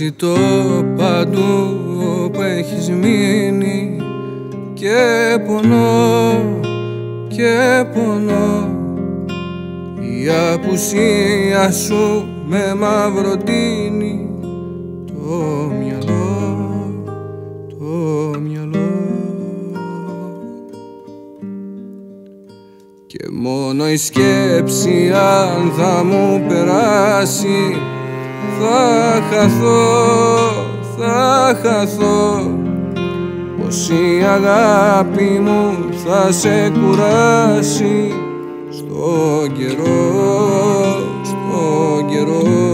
Αναζητώ παντού όπου έχεις μείνει και πονώ και πονώ. Η απουσία σου με μαυροτείνει το μυαλό, το μυαλό. Και μόνο η σκέψη αν θα μου περάσει θα χαθώ, θα χαθώ. Πως η αγάπη μου θα σε κουράσει στον καιρό, στον καιρό.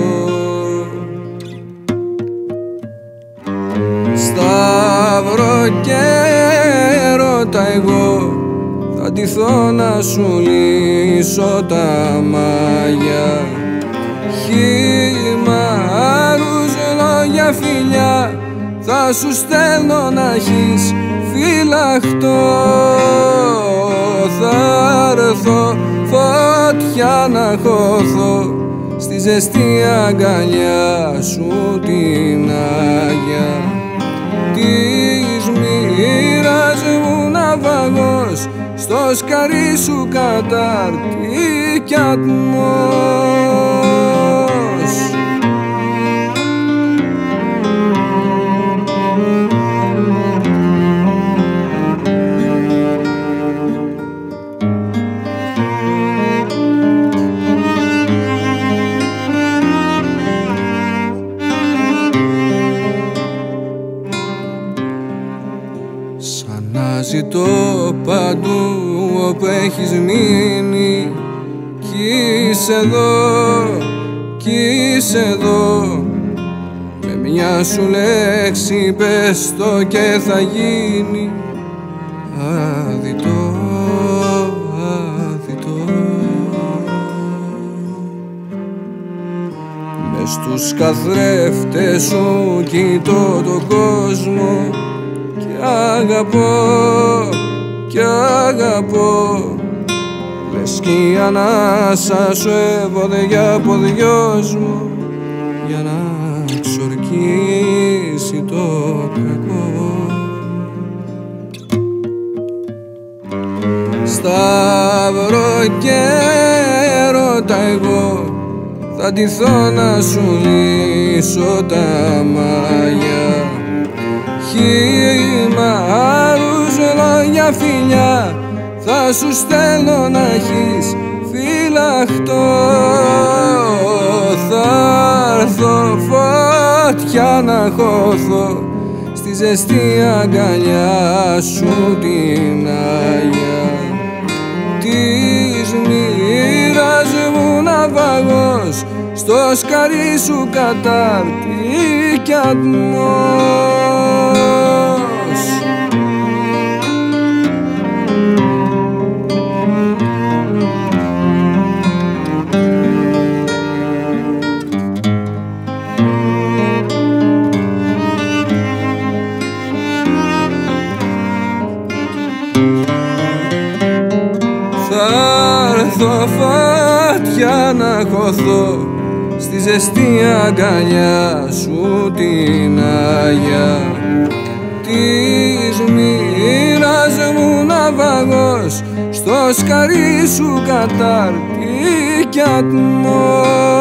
Σταύρο και έρωτα εγώ θα ντυθώ να σου λύσω τα μάγια. Χυμάρους, λόγια, φιλιά θα σου στέλνω να έχεις φυλαχτώ. Θα έρθω φωτιά να χωθώ στη ζεστή αγκαλιά σου την Άγια. Της μοίρας μου ναυαγός στο σκαρί σου κατάρτι κι ατμός. Σαν να ζητώ παντού όπου έχεις μείνει κι είσαι εδώ, κι είσαι εδώ. Με μια σου λέξη πες το και θα γίνει αδειτό, αδειτό. Μες στους καθρέφτες σου κοιτώ τον κόσμο κι αγαπώ, κι αγαπώ. Λες κι η ανάσα σου έβοδε για ποδιός μου για να ξορκίσει το κακό. Σταύρο και έρωτα εγώ θα ντυθώ να σου λύσω τα μάγια. Χυμάρους, λόγια, φιλιά θα σου στέλνω να έχεις φυλαχτώ. Θα έρθω φωτιά να χωθώ στη ζεστή αγκαλιά σου την Άγια. Της μοίρας μου ναυαγός στο σκαρί σου κατάρτι κι ατμός. Θα έρθω φωτιά να χωθώ στη ζεστή αγκαλιά σου την Άγια. Της μοίρας μου ναυαγός στο σκαρί σου κατάρτι κι ατμός.